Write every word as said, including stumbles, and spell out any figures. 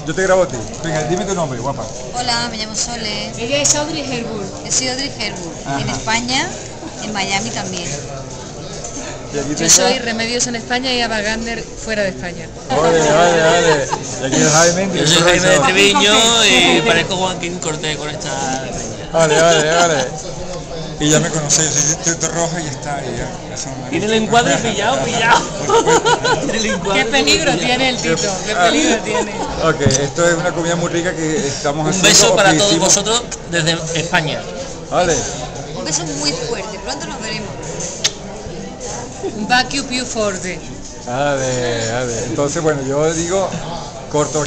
Yo te grabo a ti. Venga, dime tu nombre, guapa. Hola, me llamo Sole. Ella es Audrey Hepburn. Yo soy Audrey Hepburn. Ajá. En España, en Miami también. Y aquí Yo soy Remedios en España y Ava Gardner fuera de España. Vale, vale, vale. Y aquí es Jaime. Yo soy Jaime de Treviño y parezco Joaquín Cortés con esta peña. Vale, vale, vale. Y ya me conocéis, soy Tito Roja y ya está. Y ya, eso me Tiene el gusta. encuadre pillado, pillado. Tiene el encuadre Qué peligro pillado. tiene el Tito, qué peligro tiene. Ok, esto es una comida muy rica que estamos Un haciendo. beso o para que todos hicimos. vosotros desde España. Vale. Un beso muy fuerte. Pronto nos veremos. Un vacuum più forte. Vale, vale. Entonces, bueno, yo digo corto.